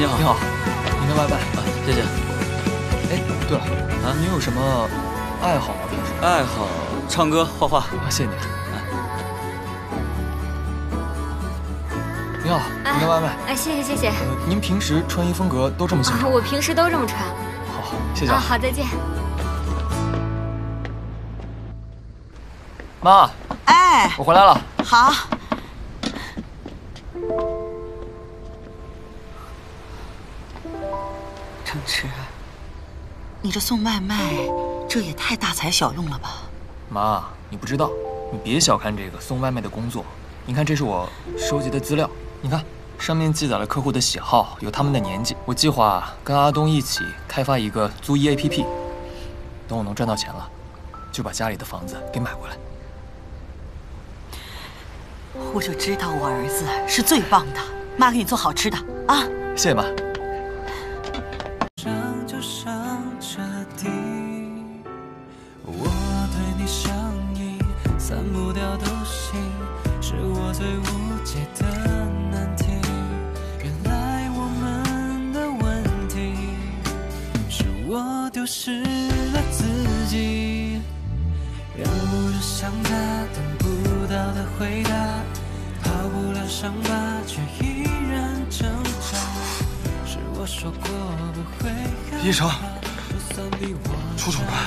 你好， 你好，您的外卖。 啊，谢谢。 哎，对了，你有什么爱好吗？平时？ 爱好唱歌、画画。 谢谢你。你好，您的外卖。 哎，谢谢谢谢。 您平时穿衣风格都这么清楚？ 我平时都这么穿。 好，谢谢。 好，再见。 妈， 哎， 我回来了。 好。程池，你这送外卖，这也太大材小用了吧？ 妈，你不知道，你别小看这个送外卖的工作。你看，这是我收集的资料，你看上面记载了客户的喜好，有他们的年纪。我计划跟阿东一起开发一个租衣 APP， 等我能赚到钱了，就把家里的房子给买回来。 我就知道我儿子是最棒的，妈给你做好吃的啊！ 谢谢妈。 就像彻底，我对你上瘾，散不掉的心，是我最无解的难题。原来我们的问题，是我丢失了自己，忍不住想他，等不到的回答，逃不了伤疤，却依然挣扎。是我说过不会。 医生，出手吧。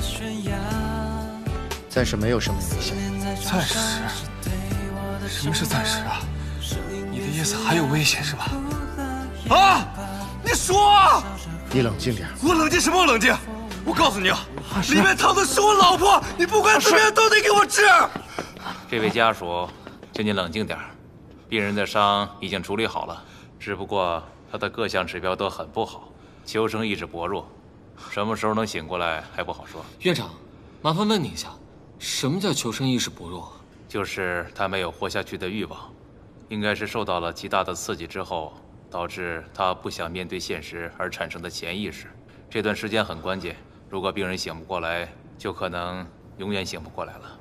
暂时没有生命危险。 暂时？什么是暂时啊？你的意思还有危险是吧？啊！你说啊！ 你冷静点。 我冷静什么冷静？我告诉你啊，里面躺的是我老婆，你不管怎么样都得给我治。 这位家属，请你冷静点。病人的伤已经处理好了，只不过他的各项指标都很不好。求生意志薄弱，什么时候能醒过来还不好说。 院长，麻烦问你一下，什么叫求生意识薄弱？ 就是他没有活下去的欲望，应该是受到了极大的刺激之后，导致他不想面对现实而产生的潜意识。这段时间很关键，如果病人醒不过来，就可能永远醒不过来了。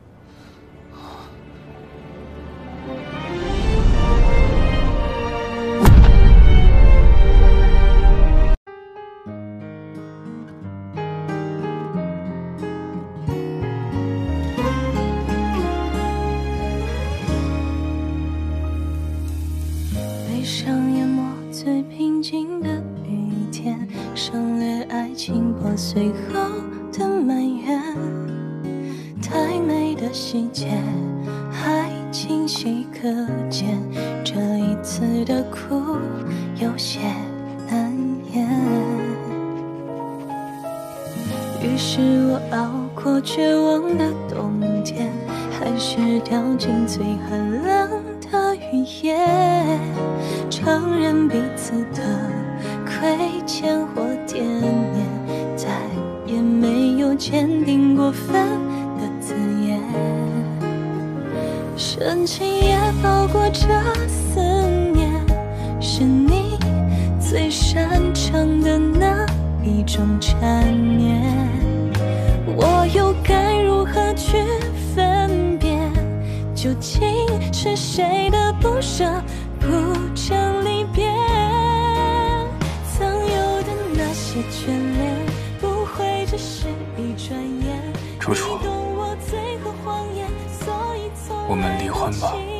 最后的埋怨，太美的细节还清晰可见，这一次的苦有些难言。于是我熬过绝望的冬天，还是掉进最寒冷的雨夜，承认彼此的亏欠或惦念，再也没有坚定过分的字眼，深情也包裹着思念，是你最擅长的那一种缠绵，我又该如何去分辨，究竟是谁的不舍不曾离别，曾有的那些眷恋不会只是一转眼。 楚楚，我们离婚吧。